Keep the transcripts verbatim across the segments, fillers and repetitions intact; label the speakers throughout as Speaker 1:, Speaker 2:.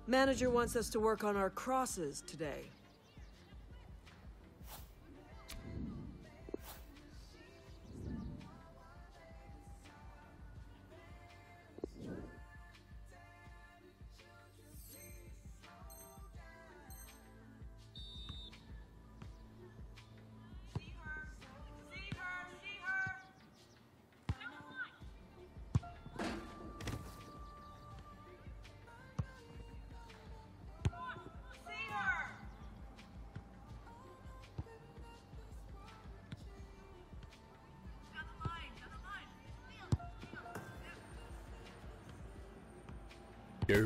Speaker 1: Manager wants us to work on our crosses today.
Speaker 2: Go.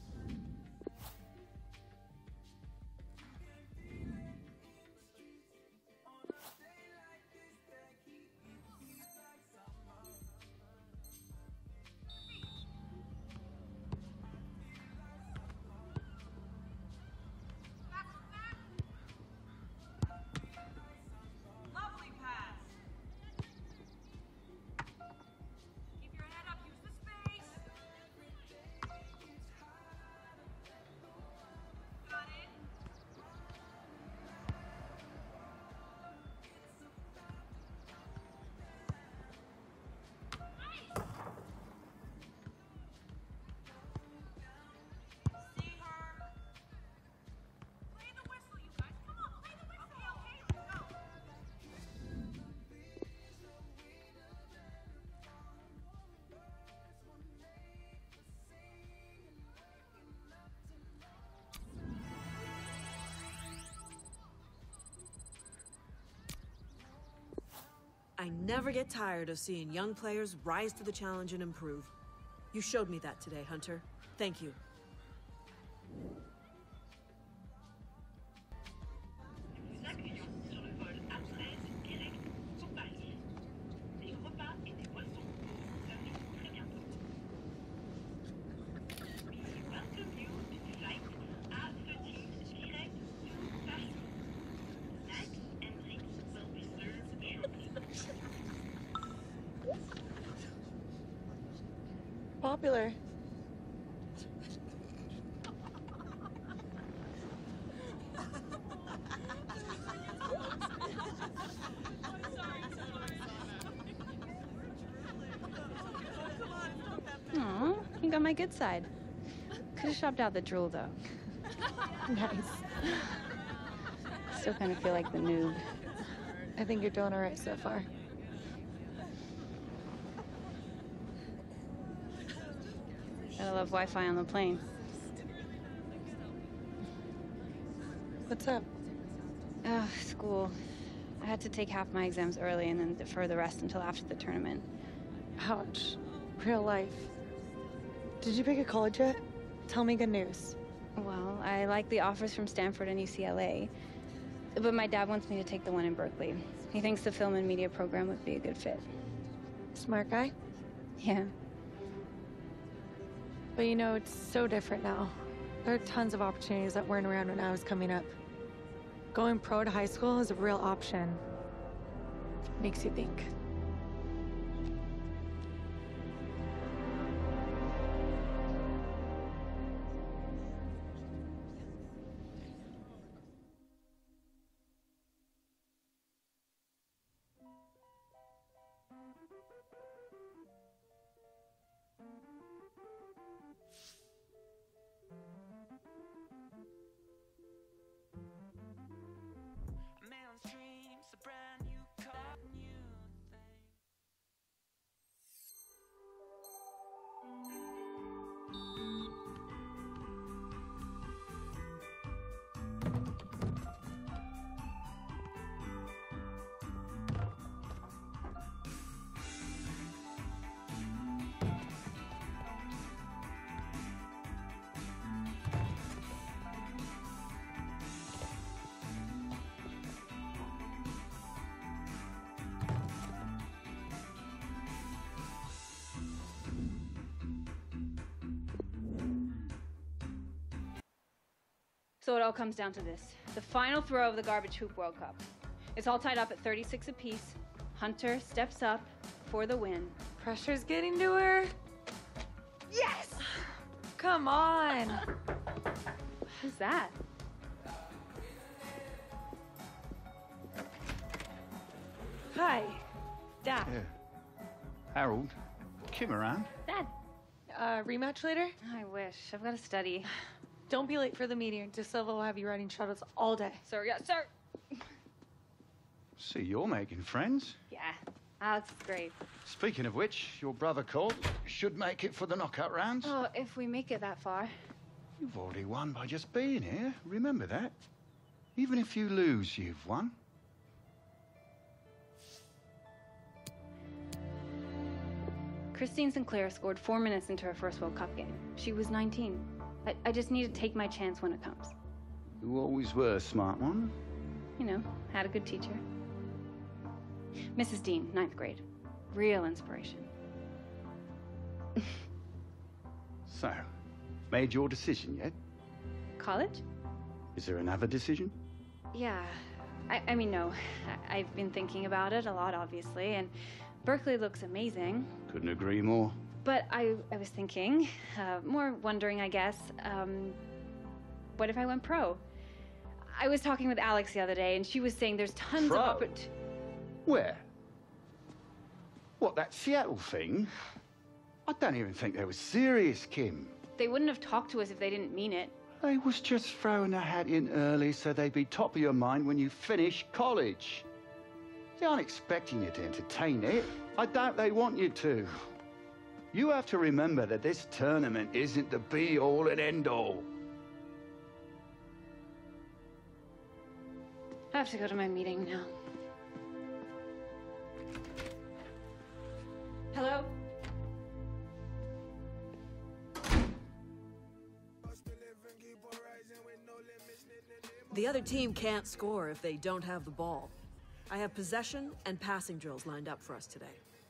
Speaker 1: I never get tired of seeing young players rise to the challenge and improve. You showed me that today, Hunter. Thank you.
Speaker 3: Popular.
Speaker 4: Aw, you got my good side. Could have shopped out the drool, though.
Speaker 3: Nice.
Speaker 4: Still kind of feel like the noob.
Speaker 3: I think you're doing all right so far.
Speaker 4: I love Wi-Fi on the plane.
Speaker 3: What's up?
Speaker 4: Ugh, school. I had to take half my exams early and then defer the rest until after the tournament.
Speaker 3: Ouch. Real life. Did you pick a college yet? Tell me good news.
Speaker 4: Well, I like the offers from Stanford and U C L A, but my dad wants me to take the one in Berkeley. He thinks the film and media program would be a good fit.
Speaker 3: Smart guy?
Speaker 4: Yeah.
Speaker 3: But you know, it's so different now. There are tons of opportunities that weren't around when I was coming up. Going pro to high school is a real option. Makes you think.
Speaker 4: So it all comes down to this. The final throw of the Garbage Hoop World Cup. It's all tied up at thirty-six apiece. Hunter steps up for the win.
Speaker 3: Pressure's getting to her.
Speaker 4: Yes!
Speaker 3: Come on.
Speaker 4: Who's that?
Speaker 3: Hi, Dad.
Speaker 2: Yeah. Harold, Kim around?
Speaker 4: Dad.
Speaker 3: Uh, rematch later?
Speaker 4: I wish. I've got to study.
Speaker 3: Don't be late for the meeting. De Silva will have you riding shuttles all day.
Speaker 4: Sir, yeah, sir.
Speaker 2: See, you're making friends.
Speaker 4: Yeah, Alex is great.
Speaker 2: Speaking of which, your brother Colt should make it for the knockout rounds.
Speaker 4: Oh, if we make it that far.
Speaker 2: You've already won by just being here. Remember that. Even if you lose, you've won.
Speaker 4: Christine Sinclair scored four minutes into her first World Cup game. She was nineteen. I, I just need to take my chance when it comes.
Speaker 2: You always were a smart one.
Speaker 4: You know, had a good teacher. Missus Dean, ninth grade. Real inspiration.
Speaker 2: So, made your decision yet?
Speaker 4: College?
Speaker 2: Is there another decision?
Speaker 4: Yeah. I, I mean, no. I, I've been thinking about it a lot, obviously, and Berkeley looks amazing.
Speaker 2: Couldn't agree more.
Speaker 4: But I, I was thinking, uh, more wondering, I guess, um, what if I went pro? I was talking with Alex the other day, and she was saying there's tons
Speaker 2: Pro?
Speaker 4: of opportunities.
Speaker 2: Where? What, that Seattle thing? I don't even think they were serious, Kim.
Speaker 4: They wouldn't have talked to us if they didn't mean it.
Speaker 2: They was just throwing a hat in early so they'd be top of your mind when you finish college. They aren't expecting you to entertain it. I doubt they want you to. You have to remember that this tournament isn't the be-all and end-all.
Speaker 4: I have to go to my meeting now. Hello?
Speaker 1: The other team can't score if they don't have the ball. I have possession and passing drills lined up for us today.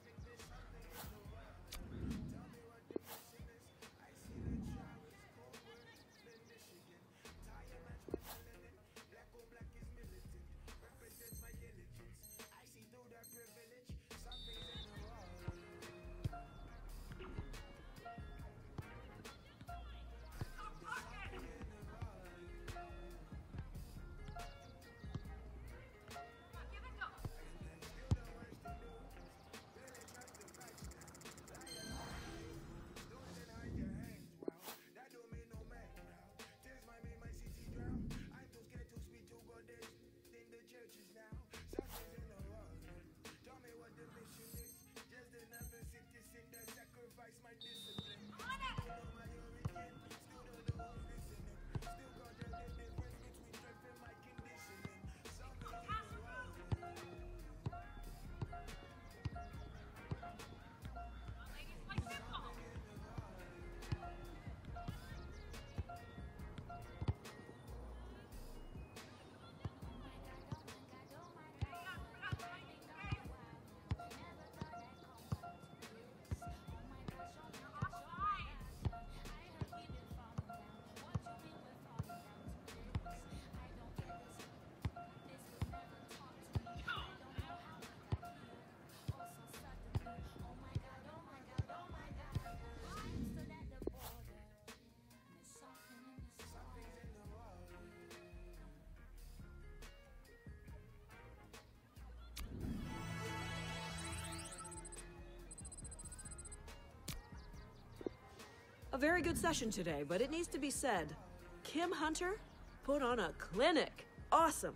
Speaker 1: A very good session today, but it needs to be said. Kim Hunter put on a clinic. Awesome.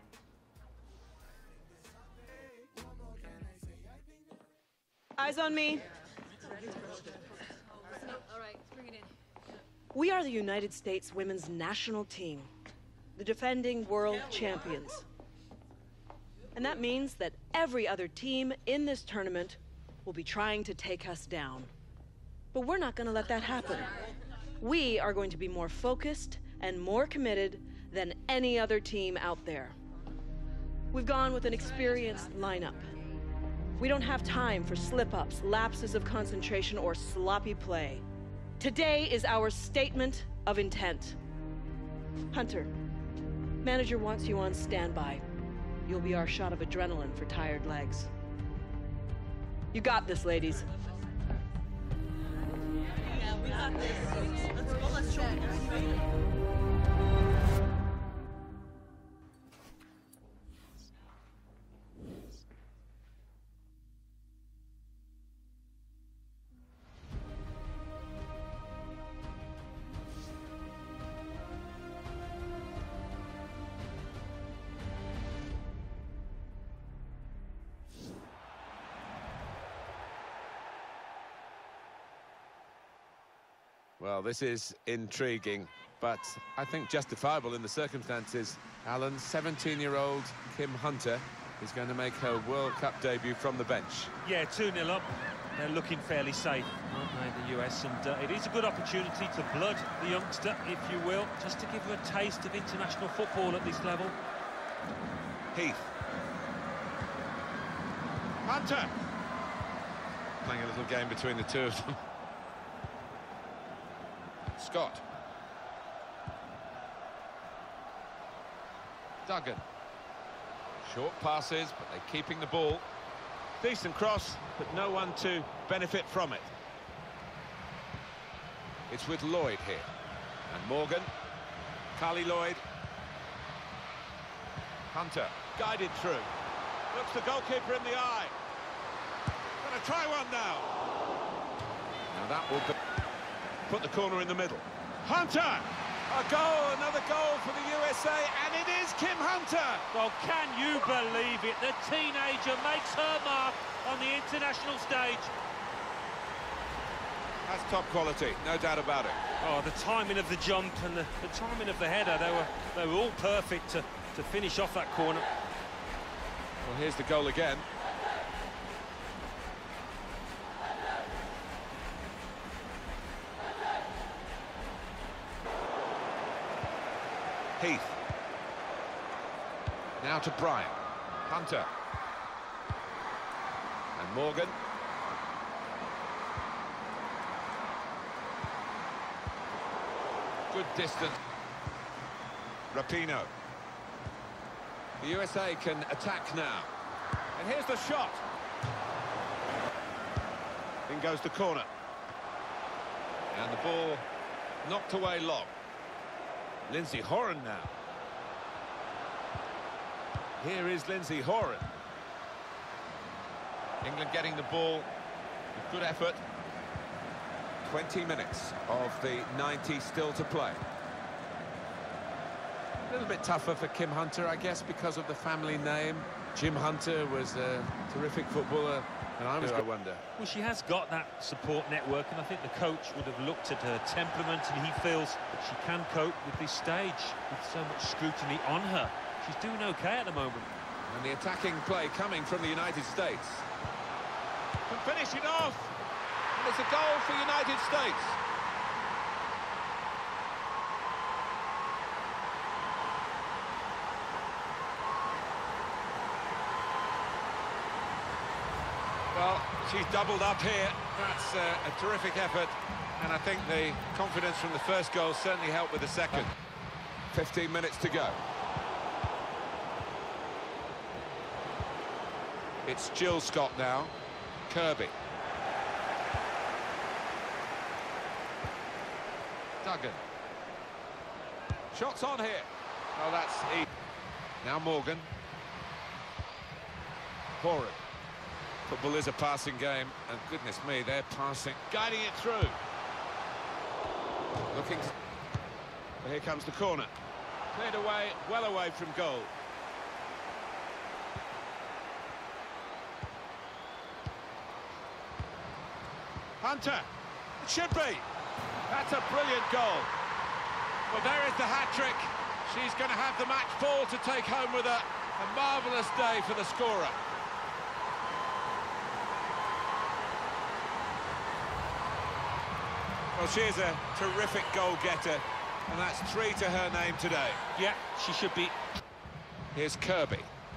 Speaker 1: Eyes on me.
Speaker 4: All right, bring it in.
Speaker 1: We are the United States women's national team, the defending world champions. And that means that every other team in this tournament will be trying to take us down. But we're not going to let that happen. We are going to be more focused and more committed than any other team out there. We've gone with an experienced lineup. We don't have time for slip-ups, lapses of concentration, or sloppy play. Today is our statement of intent. Hunter, manager wants you on standby. You'll be our shot of adrenaline for tired legs. You got this, ladies.
Speaker 5: Yeah, we got this. Let's go, let's show them. Well, this is intriguing, but I think justifiable in the circumstances. Alan, seventeen-year-old Kim Hunter is going to make her World Cup debut from the bench.
Speaker 6: Yeah, two nil up. They're looking fairly safe, aren't they, the U S? And uh, it is a good opportunity to blood the youngster, if you will, just to give her a taste of international football at this level.
Speaker 5: Heath. Hunter. Playing a little game between the two of them. Scott. Duggan. Short passes, but they're keeping the ball. Decent cross, but no one to benefit from it. It's with Lloyd here. And Morgan. Carly Lloyd. Hunter, guided through. Looks the goalkeeper in the eye. Gonna try one now. Now that will be... Put the corner in the middle. Hunter! A goal, another goal for the U S A, and it is Kim Hunter!
Speaker 6: Well, can you believe it? The teenager makes her mark on the international stage.
Speaker 5: That's top quality, no doubt about it.
Speaker 6: Oh, the timing of the jump and the, the timing of the header, they were they were all perfect to, to finish off that corner.
Speaker 5: Well, here's the goal again. Heath. Now to Bryan. Hunter. And Morgan. Good distance. Rapinoe. The U S A can attack now. And here's the shot. In goes the corner. And the ball knocked away long. Lindsay Horan now. Here is Lindsay Horan. England getting the ball with good effort. twenty minutes of the ninety still to play. A little bit tougher for Kim Hunter, I guess, because of the family name. Jim Hunter was a terrific footballer, and I was, I wonder.
Speaker 6: Well, she has got that support network, and I think the coach would have looked at her temperament, and he feels that she can cope with this stage with so much scrutiny on her. She's doing okay at the moment.
Speaker 5: And the attacking play coming from the United States. Can finish it off, and it's a goal for United States. Well, she's doubled up here. That's uh, a terrific effort, and I think the confidence from the first goal certainly helped with the second. fifteen minutes to go. It's Jill Scott now. Kirby. Duggan. Shots on here. Oh, that's easy. Now Morgan. Horan. Football is a passing game, and goodness me, they're passing, guiding it through. Looking to... Well, here comes the corner. Cleared away, well away from goal. Hunter, it should be. That's a brilliant goal. Well, there is the hat-trick. She's going to have the match ball to take home with her. A marvellous day for the scorer. Well, she is a terrific goal-getter, and that's three to her name today.
Speaker 6: Yeah, she should be.
Speaker 5: Here's Kirby.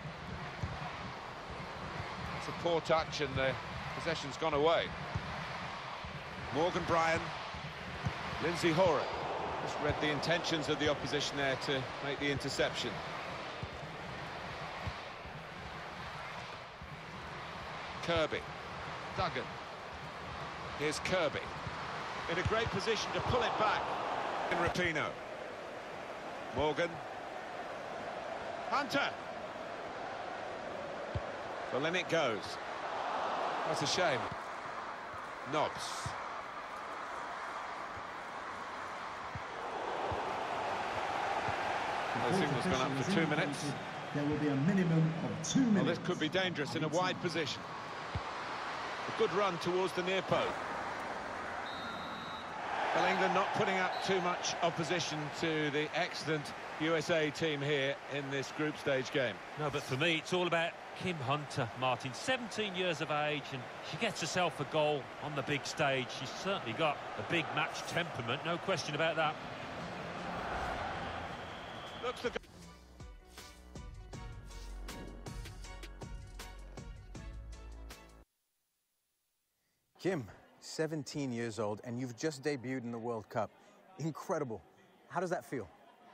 Speaker 5: It's a poor touch, and the possession's gone away. Morgan Bryan, Lindsay Horan. Just read the intentions of the opposition there to make the interception. Kirby. Duggan. Here's Kirby. In a great position to pull it back. In Rapinoe. Morgan. Hunter. Well, then it goes. That's a shame. Nobbs. The signal's gone up for two minutes.
Speaker 7: There will be a minimum of two minutes.
Speaker 5: Well, this could be dangerous in a wide position. A good run towards the near post. Well, England not putting up too much opposition to the excellent U S A team here in this group stage game.
Speaker 6: No, but for me, it's all about Kim Hunter, Martin. seventeen years of age, and she gets herself a goal on the big stage. She's certainly got a big match temperament, no question about that.
Speaker 5: Looks the...
Speaker 8: Kim, seventeen years old, and you've just debuted in the World Cup. Incredible. How does that feel?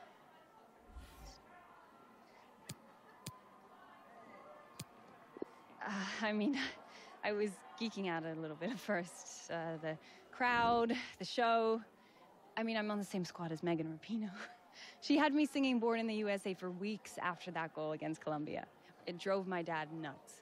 Speaker 4: Uh, I mean, I was geeking out a little bit at first. Uh, the crowd, the show. I mean, I'm on the same squad as Megan Rapinoe. She had me singing Born in the U S A for weeks after that goal against Colombia. It drove my dad nuts.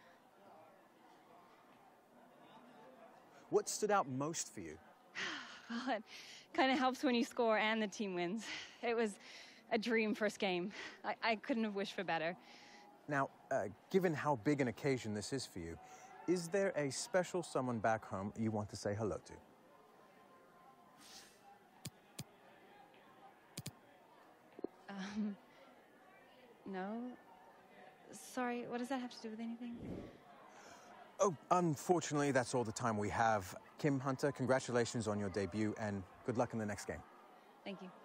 Speaker 8: What stood out most for you?
Speaker 4: Well, it kind of helps when you score and the team wins. It was a dream first game. I, I couldn't have wished for better.
Speaker 8: Now, uh, given how big an occasion this is for you, is there a special someone back home you want to say hello to?
Speaker 4: Um, no. Sorry, what does that have to do with anything?
Speaker 8: Oh, unfortunately, that's all the time we have. Kim Hunter, congratulations on your debut, and good luck in the next game.
Speaker 4: Thank you.